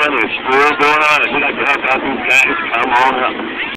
brother, there's school going on. If you'd like to help out these guys, come on up.